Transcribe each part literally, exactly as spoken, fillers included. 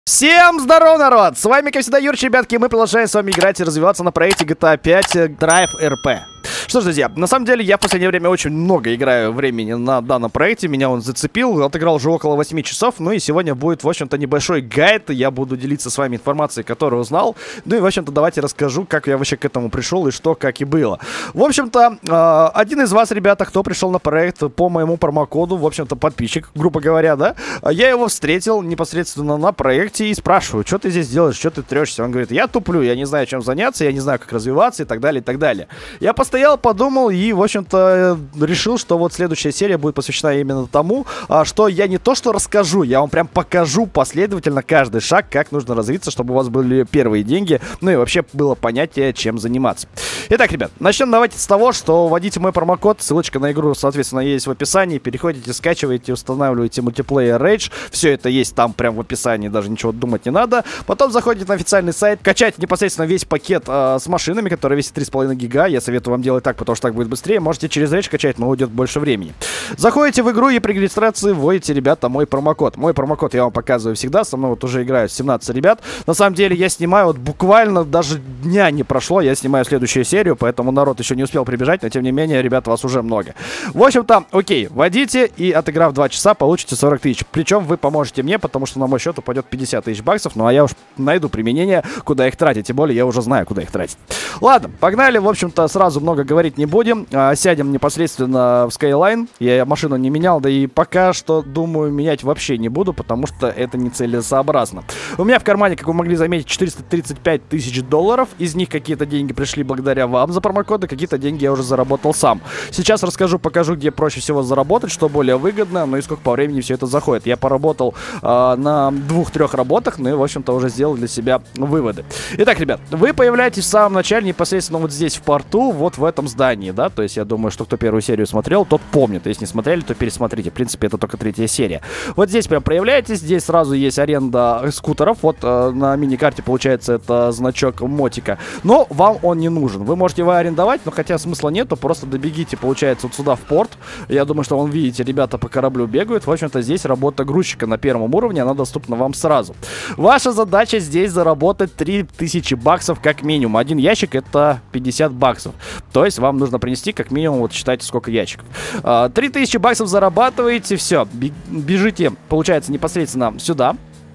Всем здорово, народ! С вами, как всегда, Юрчик, ребятки, и мы продолжаем с вами играть и развиваться на проекте джи ти эй пять Drive эр пи. Что ж, друзья, на самом деле я в последнее время очень много играю времени на данном проекте, меня он зацепил, отыграл уже около восьми часов, ну и сегодня будет, в общем-то, небольшой гайд, я буду делиться с вами информацией, которую узнал, ну и, в общем-то, давайте расскажу, как я вообще к этому пришел и что, как и было. В общем-то, э, один из вас, ребята, кто пришел на проект по моему промокоду, в общем-то, подписчик, грубо говоря, да, я его встретил непосредственно на проекте и спрашиваю, что ты здесь делаешь, что ты трешься? Он говорит, я туплю, я не знаю, чем заняться, я не знаю, как развиваться и так далее, и так далее. Я постоял, подумал и, в общем-то, решил, что вот следующая серия будет посвящена именно тому, что я не то что расскажу, я вам прям покажу последовательно каждый шаг, как нужно развиться, чтобы у вас были первые деньги, ну и вообще было понятие, чем заниматься. Итак, ребят, начнем давайте с того, что вводите мой промокод, ссылочка на игру, соответственно, есть в описании, переходите, скачиваете, устанавливаете мультиплеер Rage, все это есть там прям в описании, даже ничего думать не надо. Потом заходите на официальный сайт, качайте непосредственно весь пакет э, с машинами, который весит три с половиной гига, я советую вам делать так, потому что так будет быстрее, можете через Rage качать, но уйдет больше времени. Заходите в игру и при регистрации вводите, ребята, мой промокод. Мой промокод я вам показываю всегда, со мной вот уже играют семнадцать ребят. На самом деле я снимаю, вот буквально даже дня не прошло, я снимаю следующую серию, поэтому народ еще не успел прибежать, но тем не менее, ребята, вас уже много. В общем-то, окей, вводите и отыграв два часа, получите сорок тысяч. Причем вы поможете мне, потому что на мой счет упадет пятьдесят тысяч баксов, ну а я уж найду применение, куда их тратить, тем более я уже знаю, куда их тратить. Ладно, погнали, в общем-то, сразу много говорить не будем, а, сядем непосредственно в Skyline, я машину не менял, да и пока что, думаю, менять вообще не буду, потому что это нецелесообразно. У меня в кармане, как вы могли заметить, четыреста тридцать пять тысяч долларов, из них какие-то деньги пришли благодаря вам за промокоды, какие-то деньги я уже заработал сам. Сейчас расскажу, покажу, где проще всего заработать, что более выгодно, ну и сколько по времени все это заходит. Я поработал э, на двух-трех работах, ну и, в общем-то, уже сделал для себя выводы. Итак, ребят, вы появляетесь в самом начале, непосредственно вот здесь в порту, вот в этом здании, да, то есть я думаю, что кто первую серию смотрел, тот помнит, если не смотрели, то пересмотрите, в принципе, это только третья серия. Вот здесь прям проявляетесь, здесь сразу есть аренда скутеров, вот э, на мини-карте, получается, это значок мотика, но вам он не нужен, вы можете его арендовать, но хотя смысла нету, просто добегите, получается, вот сюда в порт, я думаю, что вон, видите, ребята по кораблю бегают, в общем-то, здесь работа грузчика на первом уровне, она доступна вам сразу. Ваша задача здесь заработать три тысячи баксов как минимум, один ящик это пятьдесят баксов, то есть вам нужно принести как минимум, вот считайте, сколько ящиков. три тысячи баксов зарабатываете, все, бежите, получается, непосредственно сюда.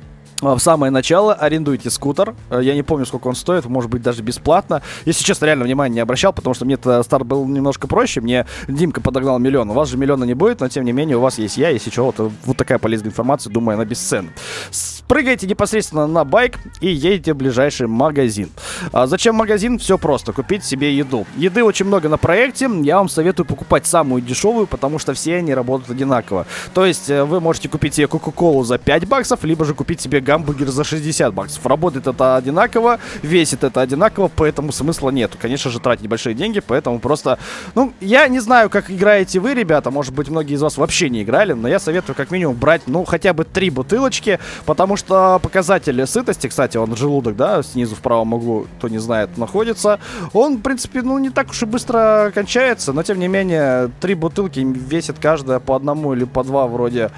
В самое начало арендуйте скутер. Я не помню, сколько он стоит, может быть, даже бесплатно. Если честно, реально внимания не обращал, потому что мне-то старт был немножко проще. Мне Димка подогнал миллион. У вас же миллиона не будет, но тем не менее у вас есть я. Если чего, то вот такая полезная информация, думаю, она бесценна. Прыгайте непосредственно на байк и едете в ближайший магазин. А зачем магазин? Все просто. Купить себе еду. Еды очень много на проекте. Я вам советую покупать самую дешевую, потому что все они работают одинаково. То есть вы можете купить себе кока-колу за пять баксов, либо же купить себе гамбургер за шестьдесят баксов. Работает это одинаково, весит это одинаково, поэтому смысла нету. Конечно же, тратить большие деньги, поэтому просто... Ну, я не знаю, как играете вы, ребята, может быть, многие из вас вообще не играли, но я советую как минимум брать, ну, хотя бы три бутылочки, потому что показатель сытости, кстати, он желудок, да, снизу в правом углу, кто не знает, находится, он, в принципе, ну, не так уж и быстро кончается, но, тем не менее, три бутылки весит каждая по одному или по два вроде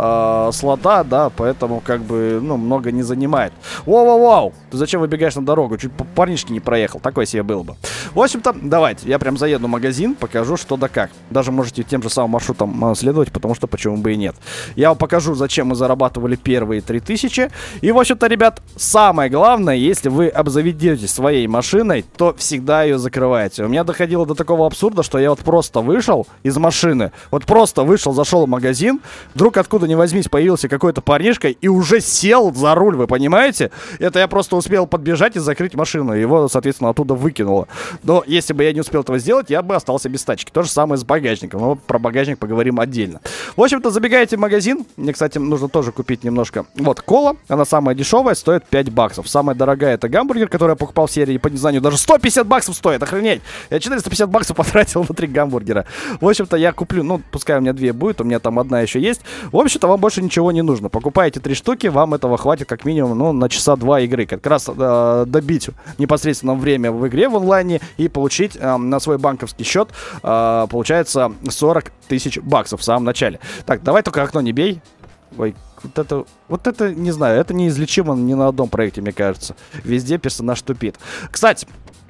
э, слота, да, поэтому, как бы, ну, много не занимает. Воу-воу-воу! Ты зачем выбегаешь на дорогу? Чуть по парнишке не проехал. Такой себе был бы. В общем-то, давайте. Я прям заеду в магазин, покажу, что да как. Даже можете тем же самым маршрутом следовать, потому что почему бы и нет. Я вам покажу, зачем мы зарабатывали первые три тысячи. И, в общем-то, ребят, самое главное, если вы обзаведетесь своей машиной, то всегда ее закрываете. У меня доходило до такого абсурда, что я вот просто вышел из машины, вот просто вышел, зашел в магазин, вдруг откуда ни возьмись появился какой-то парнишка и уже сел за руль, вы понимаете? Это я просто успел подбежать и закрыть машину. Его, соответственно, оттуда выкинуло. Но если бы я не успел этого сделать, я бы остался без тачки. То же самое с багажником. Но про багажник поговорим отдельно. В общем-то, забегаете в магазин. Мне, кстати, нужно тоже купить немножко. Вот, кола. Она самая дешевая, стоит пять баксов. Самая дорогая это гамбургер, который я покупал в серии, по незнанию, даже сто пятьдесят баксов стоит. Охренеть! Я четыреста пятьдесят баксов потратил на три гамбургера. В общем-то, я куплю, ну, пускай у меня две будет, у меня там одна еще есть. В общем-то, вам больше ничего не нужно. Покупаете три штуки, вам этого хватит как минимум, ну, на часа два игры. Как раз э, добить непосредственно время в игре в онлайне и получить э, на свой банковский счет, э, получается, сорок тысяч баксов в самом начале. Так, давай только окно не бей. Ой, вот это, вот это, не знаю, это неизлечимо ни на одном проекте, мне кажется. Везде персонаж тупит. Кстати,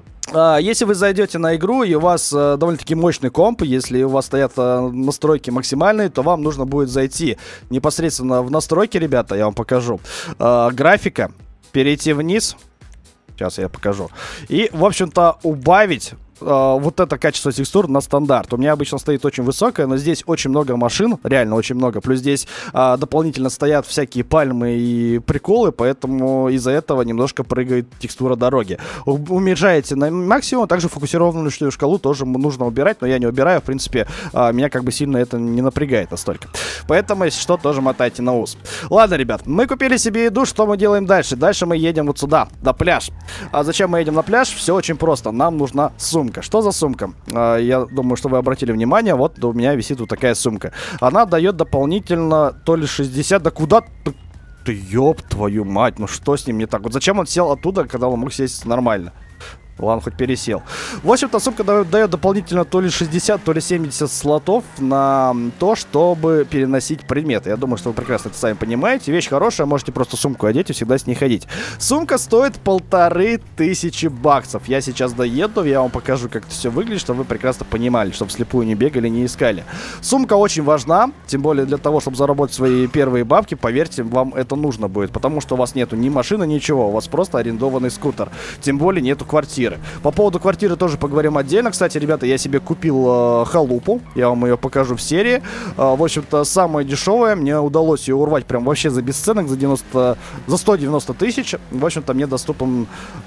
если вы зайдете на игру и у вас довольно-таки мощный комп, если у вас стоят настройки максимальные, то вам нужно будет зайти непосредственно в настройки, ребята, я вам покажу. Графика, перейти вниз, сейчас я покажу, и, в общем-то, убавить Uh, вот это качество текстур на стандарт. У меня обычно стоит очень высокое, но здесь очень много машин, реально очень много. Плюс здесь uh, дополнительно стоят всякие пальмы и приколы, поэтому из-за этого немножко прыгает текстура дороги. У Уменьшаете на максимум, также фокусированную шкалу тоже нужно убирать, но я не убираю, в принципе, uh, меня как бы сильно это не напрягает настолько. Поэтому, если что, тоже мотайте на ус. Ладно, ребят, мы купили себе еду, что мы делаем дальше? Дальше мы едем вот сюда, на пляж. А зачем мы едем на пляж? Все очень просто, нам нужна сумка. Что за сумка? Я думаю, что вы обратили внимание, вот у меня висит вот такая сумка. Она дает дополнительно то ли шестьдесят, да куда ты, ты ёб твою мать, ну что с ним не так? Вот зачем он сел оттуда, когда он мог сесть нормально? Ладно, хоть пересел. В общем-то, сумка дает, дает дополнительно то ли шестьдесят, то ли семьдесят слотов на то, чтобы переносить предметы. Я думаю, что вы прекрасно это сами понимаете. Вещь хорошая, можете просто сумку одеть и всегда с ней ходить. Сумка стоит полторы тысячи баксов. Я сейчас доеду, я вам покажу, как это все выглядит, чтобы вы прекрасно понимали, чтобы вслепую не бегали, не искали. Сумка очень важна, тем более для того, чтобы заработать свои первые бабки, поверьте, вам это нужно будет. Потому что у вас нету ни машины, ничего, у вас просто арендованный скутер. Тем более нету квартиры. По поводу квартиры тоже поговорим отдельно. Кстати, ребята, я себе купил э, халупу. Я вам ее покажу в серии. Э, в общем-то, самая дешевая. Мне удалось ее урвать прям вообще за бесценок, за, девяносто, за сто девяносто тысяч. В общем-то, мне доступен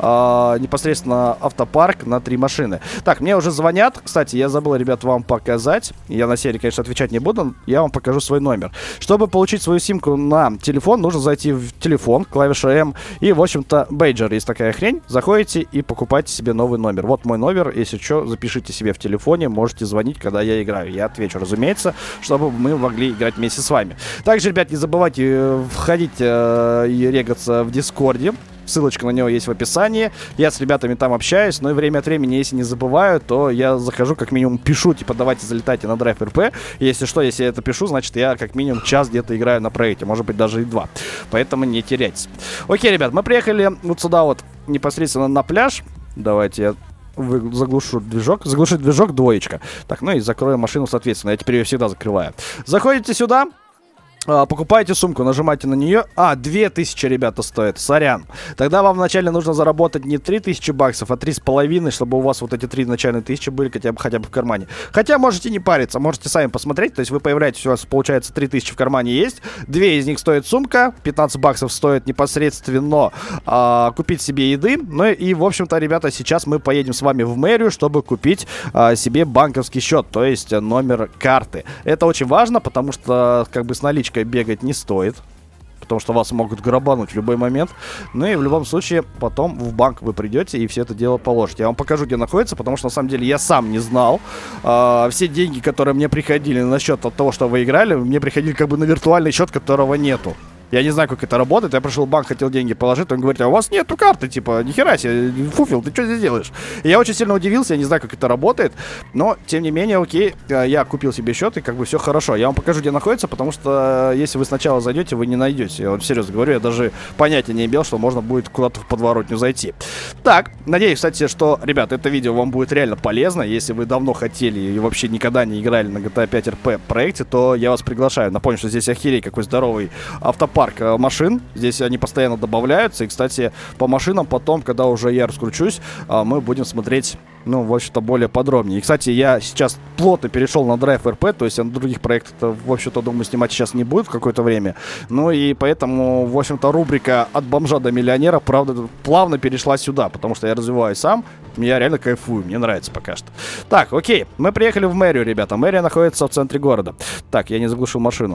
э, непосредственно автопарк на три машины. Так, мне уже звонят. Кстати, я забыл, ребят, вам показать. Я на серии, конечно, отвечать не буду. Я вам покажу свой номер. Чтобы получить свою симку на телефон, нужно зайти в телефон, клавиша М. И, в общем-то, бейджер есть такая хрень. Заходите и покупаете себе новый номер. Вот мой номер, если что, запишите себе в телефоне, можете звонить, когда я играю. Я отвечу, разумеется, чтобы мы могли играть вместе с вами. Также, ребят, не забывайте входить э, и регаться в Дискорде. Ссылочка на него есть в описании. Я с ребятами там общаюсь, но и время от времени, если не забываю, то я захожу, как минимум пишу, типа, давайте залетайте на Drive эр пи. Если что, если я это пишу, значит, я как минимум час где-то играю на проекте, может быть, даже и два. Поэтому не теряйтесь. Окей, ребят, мы приехали вот сюда вот непосредственно на пляж. Давайте я вы, заглушу движок. Заглушить движок, двоечка. Так, ну и закрою машину, соответственно. Я теперь ее всегда закрываю. Заходите сюда. Покупаете сумку, нажимаете на нее. А, две тысячи, ребята, стоит. Сорян. Тогда вам вначале нужно заработать не три тысячи баксов, а три с половиной, чтобы у вас вот эти три начальные тысячи были хотя бы, хотя бы в кармане. Хотя можете не париться, можете сами посмотреть. То есть вы появляетесь, у вас получается три тысячи в кармане есть. Две из них стоит сумка. пятнадцать баксов стоит непосредственно а, купить себе еды. Ну и, в общем-то, ребята, сейчас мы поедем с вами в мэрию, чтобы купить а, себе банковский счет, то есть номер карты. Это очень важно, потому что как бы с наличкой бегать не стоит, потому что вас могут грабануть в любой момент. Ну и в любом случае потом в банк вы придете и все это дело положите. Я вам покажу, где находится, потому что на самом деле я сам не знал. А, все деньги, которые мне приходили на счет от того, что вы играли, мне приходили как бы на виртуальный счет, которого нету. Я не знаю, как это работает. Я пришел в банк, хотел деньги положить. Он говорит, а у вас нету карты, типа, нихера себе, фуфел, ты что здесь делаешь? И я очень сильно удивился, я не знаю, как это работает. Но, тем не менее, окей, я купил себе счет, и как бы все хорошо. Я вам покажу, где находится, потому что если вы сначала зайдете, вы не найдете. Я вам серьезно говорю, я даже понятия не имел, что можно будет куда-то в подворотню зайти. Так, надеюсь, кстати, что, ребят, это видео вам будет реально полезно. Если вы давно хотели и вообще никогда не играли на джи ти эй пять эр пи проекте, то я вас приглашаю. Напомню, что здесь охереть какой здоровый автопарк машин. Здесь они постоянно добавляются. И, кстати, по машинам потом, когда уже я раскручусь, мы будем смотреть, ну, в общем-то, более подробнее. И, кстати, я сейчас плотно перешел на Drive эр пи, то есть на других проектах, в общем-то, думаю, снимать сейчас не будет в какое-то время. Ну и поэтому, в общем-то, рубрика «От бомжа до миллионера», правда, плавно перешла сюда, потому что я развиваюсь сам. Я реально кайфую, мне нравится пока что. Так, окей, мы приехали в мэрию, ребята. Мэрия находится в центре города. Так, я не заглушил машину.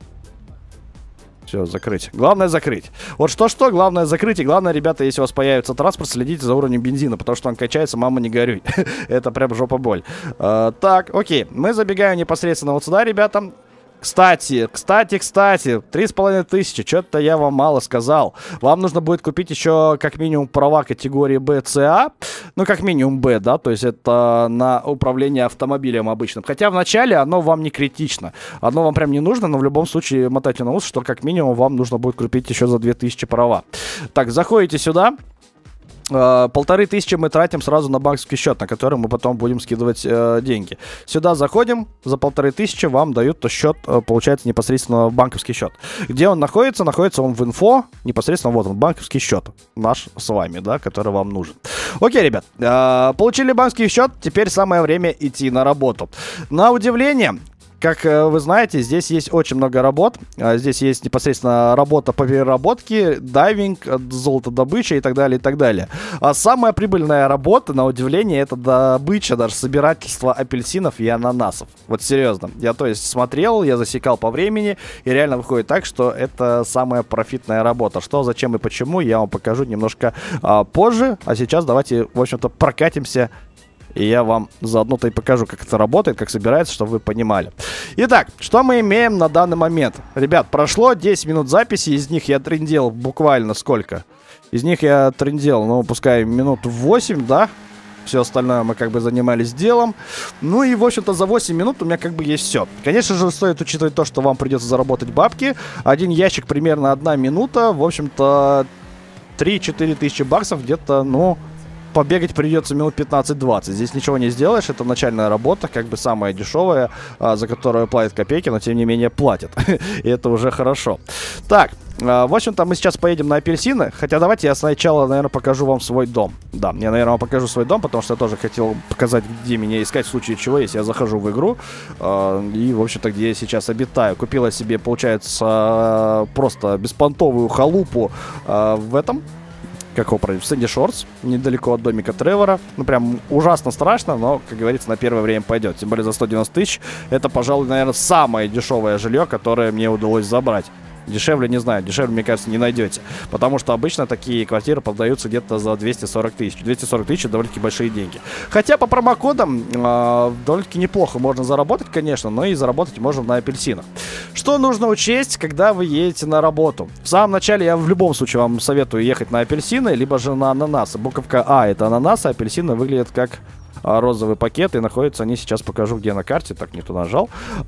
Все, закрыть. Главное закрыть. Вот что-что, главное закрыть. И главное, ребята, если у вас появится транспорт, следите за уровнем бензина, потому что он качается, мама, не горюй. Это прям жопа боль. А, так, окей. Мы забегаем непосредственно вот сюда, ребята. Кстати, кстати, кстати, три с половиной тысячи, что-то я вам мало сказал. Вам нужно будет купить еще как минимум права категории Б, С, А. Ну, как минимум Б, да, то есть это на управление автомобилем обычным. Хотя вначале оно вам не критично. Оно вам прям не нужно, но в любом случае мотайте на ус, что как минимум вам нужно будет купить еще за две тысячи права. Так, заходите сюда. Uh, полторы тысячи мы тратим сразу на банковский счет, на который мы потом будем скидывать uh, деньги. Сюда заходим, за полторы тысячи вам дают то счет, uh, получается, непосредственно банковский счет. Где он находится? Находится он в инфо, непосредственно вот он, банковский счет наш с вами, да, который вам нужен. Окей, ребят, uh, получили банковский счет, теперь самое время идти на работу. На удивление, как вы знаете, здесь есть очень много работ. Здесь есть непосредственно работа по переработке, дайвинг, золотодобыча и так далее, и так далее. А самая прибыльная работа, на удивление, это добыча, даже собирательство апельсинов и ананасов. Вот серьезно. Я, то есть, смотрел, я засекал по времени, и реально выходит так, что это самая профитная работа. Что, зачем и почему, я вам покажу немножко а, позже. А сейчас давайте, в общем-то, прокатимся. И я вам заодно-то и покажу, как это работает, как собирается, чтобы вы понимали. Итак, что мы имеем на данный момент? Ребят, прошло десять минут записи, из них я трындел буквально сколько? Из них я трындел, ну, пускай минут восемь, да? Все остальное мы как бы занимались делом. Ну и, в общем-то, за восемь минут у меня как бы есть все. Конечно же, стоит учитывать то, что вам придется заработать бабки. Один ящик примерно одна минута. В общем-то, три-четыре тысячи баксов где-то, ну... Побегать придется минут пятнадцать-двадцать. Здесь ничего не сделаешь. Это начальная работа, как бы самая дешевая, а, за которую платят копейки, но тем не менее платят. И это уже хорошо. Так, а, в общем-то, мы сейчас поедем на апельсины. Хотя давайте я сначала, наверное, покажу вам свой дом. Да, я, наверное, вам покажу свой дом, потому что я тоже хотел показать, где меня искать в случае чего, если я захожу в игру. А, и, в общем-то, где я сейчас обитаю. Купила себе, получается, просто беспонтовую халупу а, в этом... Как его правильно, в Сэнди Шорс, недалеко от домика Тревора. Ну, прям ужасно страшно, но, как говорится, на первое время пойдет. Тем более за сто девяносто тысяч. Это, пожалуй, наверное, самое дешевое жилье, которое мне удалось забрать. Дешевле, не знаю, дешевле, мне кажется, не найдете. Потому что обычно такие квартиры продаются где-то за двести сорок тысяч. двести сорок тысяч — довольно-таки большие деньги. Хотя по промокодам э, довольно-таки неплохо можно заработать, конечно, но и заработать можно на апельсинах. Что нужно учесть, когда вы едете на работу? В самом начале я в любом случае вам советую ехать на апельсины, либо же на ананасы. Буковка А — это ананасы, апельсины выглядят как... розовый пакет, и находятся они, сейчас покажу, где на карте, так, не туда нажал.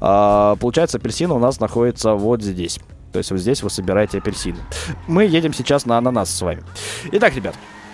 А, получается, апельсины у нас находятся вот здесь. То есть вот здесь вы собираете апельсины. Мы едем сейчас на ананас с вами. Итак, ребят,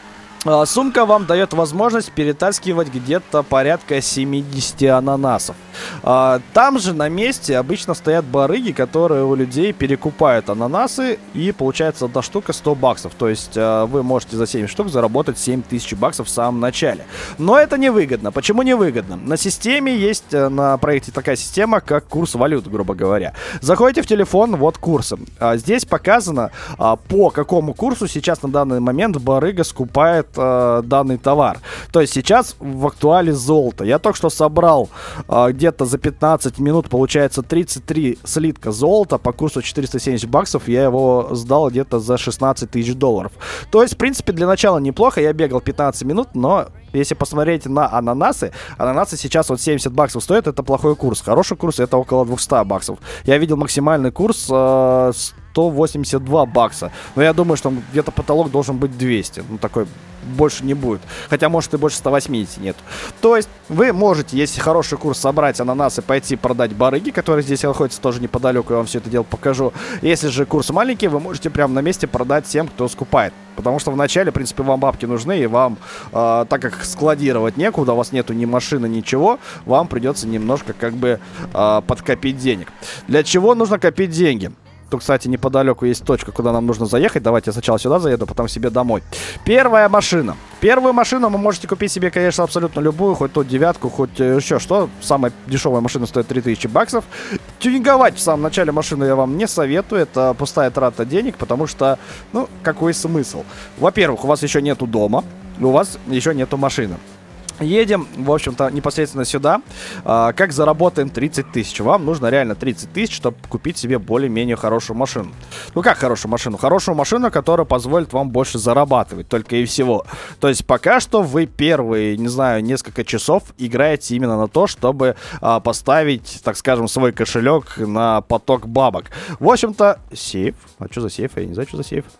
а, сумка вам дает возможность перетаскивать где-то порядка семидесяти ананасов. А, там же на месте обычно стоят барыги, которые у людей перекупают ананасы, и получается одна штука сто баксов. То есть а, вы можете за семь штук заработать семь тысяч баксов в самом начале. Но это невыгодно. Почему невыгодно? На системе есть, на проекте такая система, как курс валют, грубо говоря. Заходите в телефон, вот курсы. А, здесь показано, а, по какому курсу сейчас на данный момент барыга скупает а, данный товар. То есть сейчас в актуале золото. Я только что собрал а, где-то за пятнадцать минут, получается, тридцать три слитка золота по курсу четыреста семьдесят баксов. Я его сдал где-то за шестнадцать тысяч долларов. То есть, в принципе, для начала неплохо. Я бегал пятнадцать минут, но если посмотреть на ананасы, ананасы сейчас вот семьдесят баксов стоят. Это плохой курс. Хороший курс — это около двухсот баксов. Я видел максимальный курс э, сто восемьдесят два бакса. Но я думаю, что где-то потолок должен быть двести. Ну, такой больше не будет. Хотя, может, и больше ста восьмидесяти нет. То есть, вы можете, если хороший курс, собрать ананасы, пойти продать барыги, которые здесь находятся тоже неподалеку. Я вам все это дело покажу. Если же курс маленький, вы можете прямо на месте продать тем, кто скупает. Потому что вначале, в принципе, вам бабки нужны, и вам, э, так как складировать некуда, у вас нету ни машины, ничего, вам придется немножко как бы э, подкопить денег. Для чего нужно копить деньги? Тут, кстати, неподалеку есть точка, куда нам нужно заехать. Давайте я сначала сюда заеду, потом себе домой. Первая машина. Первую машину вы можете купить себе, конечно, абсолютно любую. Хоть ту девятку, хоть еще что. Самая дешевая машина стоит три тысячи баксов. Тюнинговать в самом начале машину я вам не советую. Это пустая трата денег, потому что, ну, какой смысл? Во-первых, у вас еще нету дома, у вас еще нету машины. Едем, в общем-то, непосредственно сюда. а, Как заработаем тридцать тысяч? Вам нужно реально тридцать тысяч, чтобы купить себе более-менее хорошую машину. Ну как хорошую машину? Хорошую машину, которая позволит вам больше зарабатывать, только и всего. То есть пока что вы первые, не знаю, несколько часов играете именно на то, чтобы а, поставить, так скажем, свой кошелек на поток бабок. В общем-то, сейф. А что за сейф? Я не знаю, что за сейф.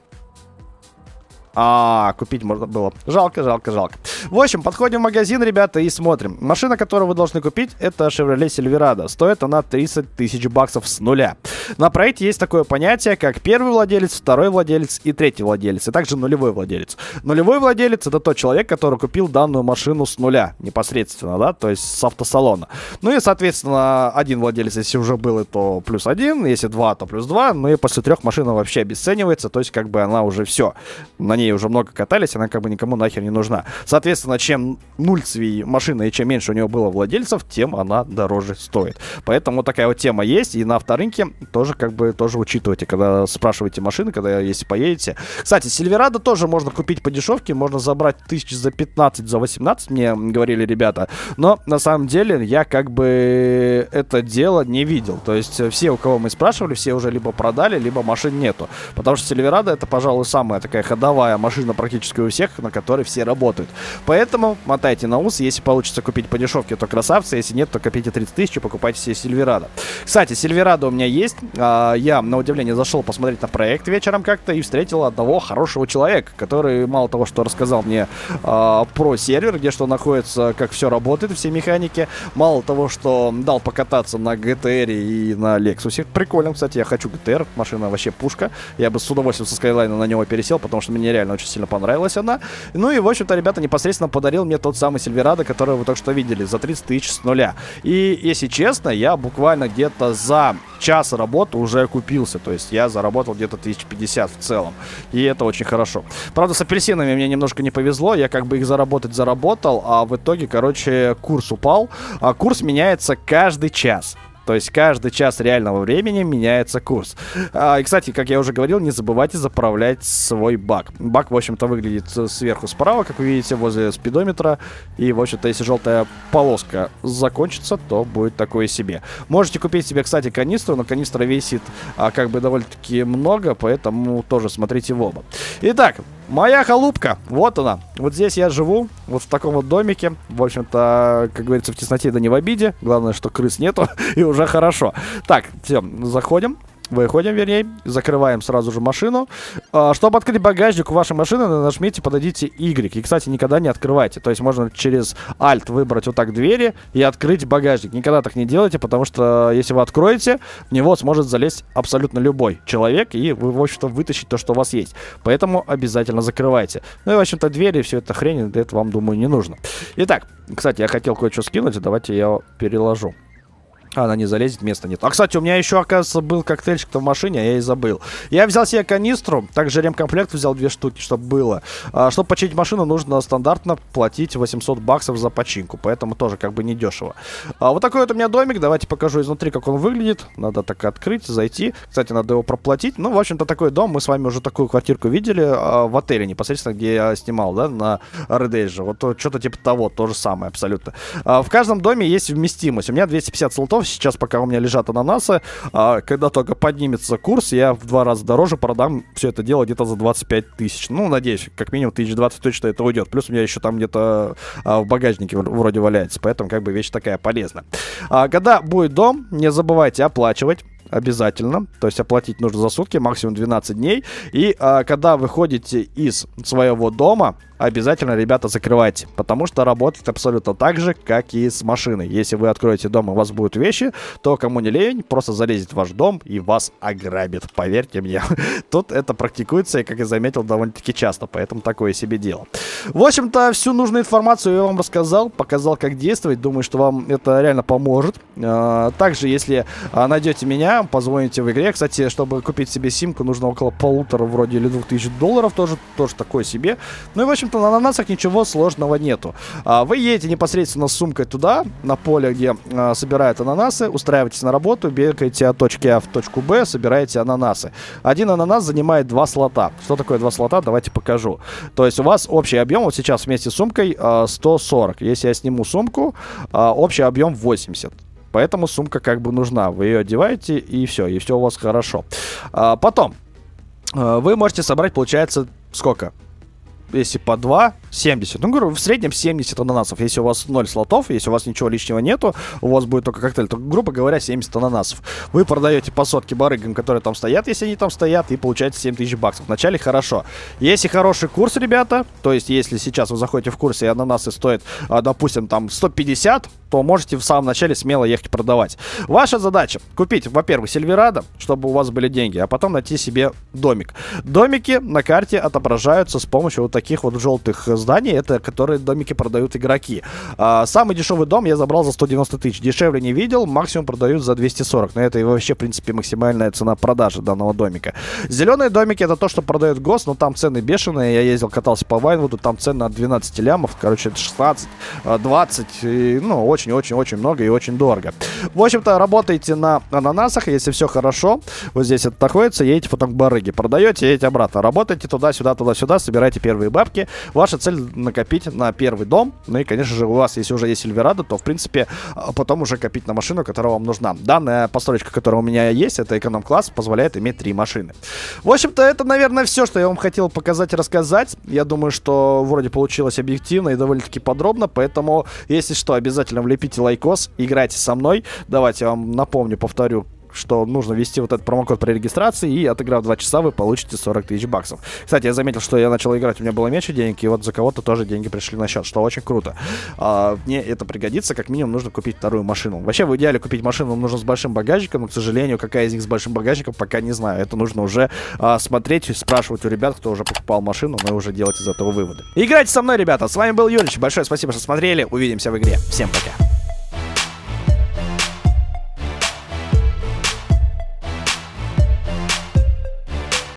А, купить можно было. Жалко, жалко, жалко. В общем, подходим в магазин, ребята, и смотрим. Машина, которую вы должны купить, это Chevrolet Silverado. Стоит она тридцать тысяч баксов с нуля. На проекте есть такое понятие, как первый владелец, второй владелец и третий владелец. И также нулевой владелец. Нулевой владелец — это тот человек, который купил данную машину с нуля. Непосредственно, да, то есть с автосалона. Ну и, соответственно, один владелец, если уже был, то плюс один. Если два, то плюс два. Ну и после трех машина вообще обесценивается. То есть, как бы она уже все. На ней уже много катались, она как бы никому нахер не нужна. Соответственно, чем нульцевее машина и чем меньше у него было владельцев, тем она дороже стоит. Поэтому вот такая вот тема есть. И на авторынке тоже как бы тоже учитывайте, когда спрашиваете машины, когда если поедете. Кстати, Silverado тоже можно купить по дешевке. Можно забрать тысяч за пятнадцать, за восемнадцать, мне говорили ребята. Но на самом деле я как бы это дело не видел. То есть все, у кого мы спрашивали, все уже либо продали, либо машин нету. Потому что Silverado — это, пожалуй, самая такая ходовая машина практически у всех, на которой все работают. Поэтому мотайте на ус. Если получится купить по дешевке, то красавцы. Если нет, то копите тридцать тысяч и покупайте себе Silverado. Кстати, Silverado у меня есть. А, я, на удивление, зашел посмотреть на проект вечером как-то и встретил одного хорошего человека, который мало того, что рассказал мне а, про сервер, где что находится, как все работает, все механики. Мало того, что дал покататься на джи ти ар и на Lexus. Прикольно, кстати, я хочу джи ти ар. Машина вообще пушка. Я бы с удовольствием со Skyline на него пересел, потому что мне реально очень сильно понравилась она. Ну и, в общем-то, ребята, непосредственно подарил мне тот самый Silverado, который вы только что видели, за тридцать тысяч с нуля. И, если честно, я буквально где-то за час работы уже купился. То есть я заработал где-то тысяч пятьдесят в целом. И это очень хорошо. Правда, с апельсинами мне немножко не повезло. Я как бы их заработать заработал, а в итоге, короче, курс упал. А курс меняется каждый час. То есть каждый час реального времени меняется курс. А, и, кстати, как я уже говорил, не забывайте заправлять свой бак. Бак, в общем-то, выглядит сверху справа, как вы видите, возле спидометра. И, в общем-то, если желтая полоска закончится, то будет такое себе. Можете купить себе, кстати, канистру, но канистра весит а, как бы довольно-таки много, поэтому тоже смотрите в оба. Итак, моя халупка, вот она. Вот здесь я живу, вот в таком вот домике. В общем-то, как говорится, в тесноте да не в обиде. Главное, что крыс нету, и уже хорошо. Так, все, заходим. Выходим, вернее, закрываем сразу же машину. а, Чтобы открыть багажник у вашей машины, нажмите, подойдите Y. И, кстати, никогда не открывайте. То есть можно через Alt выбрать вот так двери и открыть багажник. Никогда так не делайте, потому что если вы откроете, в него сможет залезть абсолютно любой человек, и вы, в общем-то, вытащить то, что у вас есть. Поэтому обязательно закрывайте. Ну и, в общем-то, двери, все это хрень, для этого вам, думаю, не нужно. Итак, кстати, я хотел кое-что скинуть, давайте я его переложу. А, она не залезет, места нет. А, кстати, у меня еще, оказывается, был коктейльчик-то в машине, а я и забыл. Я взял себе канистру, также ремкомплект взял две штуки, чтобы было. А, чтобы починить машину, нужно стандартно платить восемьсот баксов за починку, поэтому тоже как бы недешево. А, вот такой вот у меня домик, давайте покажу изнутри, как он выглядит. Надо так открыть, зайти. Кстати, надо его проплатить. Ну, в общем-то, такой дом, мы с вами уже такую квартирку видели а, в отеле, непосредственно, где я снимал, да, на Red Edge. Вот что-то типа того, то же самое абсолютно. А, в каждом доме есть вместимость. У меня двести пятьдесят слотов. Сейчас, пока у меня лежат ананасы, а, когда только поднимется курс, я в два раза дороже продам все это дело где-то за двадцать пять тысяч. Ну, надеюсь, как минимум тысяч двадцать точно это уйдет. Плюс у меня еще там где-то а, в багажнике вроде валяется. Поэтому как бы вещь такая полезная. А, когда будет дом, не забывайте оплачивать. Обязательно. То есть оплатить нужно за сутки, максимум двенадцать дней. И а, когда выходите из своего дома, обязательно, ребята, закрывайте. Потому что работает абсолютно так же, как и с машиной. Если вы откроете дом, и у вас будут вещи, то кому не лень, просто залезет в ваш дом и вас ограбит. Поверьте мне. Тут это практикуется, и, как я заметил, довольно-таки часто. Поэтому такое себе дело. В общем-то, всю нужную информацию я вам рассказал, показал, как действовать. Думаю, что вам это реально поможет. Также, если найдете меня, позвоните в игре. Кстати, чтобы купить себе симку, нужно около полутора, вроде, или двух тысяч долларов. Тоже, тоже такое себе. Ну и, в общем-то, общем-то, на ананасах ничего сложного нету. А, вы едете непосредственно с сумкой туда, на поле, где а, собирают ананасы, устраиваетесь на работу, бегаете от точки А в точку Б, собираете ананасы. Один ананас занимает два слота. Что такое два слота? Давайте покажу. То есть у вас общий объем вот сейчас вместе с сумкой а, сто сорок. Если я сниму сумку, а, общий объем восемьдесят. Поэтому сумка как бы нужна. Вы ее одеваете, и все, и все у вас хорошо. А, потом, а, вы можете собрать, получается, сколько? Если по два, семьдесят. Ну, говорю, в среднем семьдесят ананасов. Если у вас ноль слотов, если у вас ничего лишнего нету, у вас будет только коктейль, то, грубо говоря, семьдесят ананасов. Вы продаете по сотке барыгам, которые там стоят, если они там стоят, и получаете семь тысяч баксов. Вначале хорошо. Если хороший курс, ребята, то есть если сейчас вы заходите в курс, и ананасы стоят, допустим, там сто пятьдесят, то можете в самом начале смело ехать продавать. Ваша задача купить, во-первых, Сильверадо, чтобы у вас были деньги, а потом найти себе домик. Домики на карте отображаются с помощью вот таких вот желтых зданий, это которые домики продают игроки. А, самый дешевый дом я забрал за сто девяносто тысяч. Дешевле не видел, максимум продают за двести сорок. Но это и вообще, в принципе, максимальная цена продажи данного домика. Зеленые домики — это то, что продает ГОС, но там цены бешеные. Я ездил, катался по Вайнвуду, там цены от двенадцати лямов, короче, это шестнадцать, двадцать, и, ну, очень-очень-очень много и очень дорого. В общем-то, работаете на ананасах, если все хорошо, вот здесь это находится, едете потом к барыге, продаете, едете обратно, работаете туда-сюда, туда-сюда, собираете первые бабки. Ваша цель — накопить на первый дом. Ну и, конечно же, у вас, если уже есть Сильверадо, то, в принципе, потом уже копить на машину, которая вам нужна. Данная постройка, которая у меня есть, это эконом-класс, позволяет иметь три машины. В общем-то, это, наверное, все, что я вам хотел показать и рассказать. Я думаю, что вроде получилось объективно и довольно-таки подробно, поэтому, если что, обязательно влепите лайкос, играйте со мной. Давайте я вам напомню, повторю, что нужно ввести вот этот промокод при регистрации, и отыграв два часа, вы получите сорок тысяч баксов. Кстати, я заметил, что я начал играть, у меня было меньше денег, и вот за кого-то тоже деньги пришли на счет, что очень круто. А, мне это пригодится, как минимум нужно купить вторую машину. Вообще, в идеале купить машину нужно с большим багажником, но, к сожалению, какая из них с большим багажником, пока не знаю. Это нужно уже а, смотреть, спрашивать у ребят, кто уже покупал машину, но уже делать из этого выводы. Играйте со мной, ребята. С вами был Юрич. Большое спасибо, что смотрели. Увидимся в игре. Всем пока.